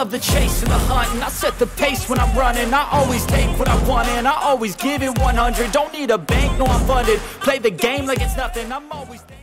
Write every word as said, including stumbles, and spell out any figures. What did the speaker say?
love the chase and the hunt, and I set the pace when I'm running. I always take what I want and I always give it one hundred. Don't need a bank, no I'm funded. Play the game like it's nothing, I'm always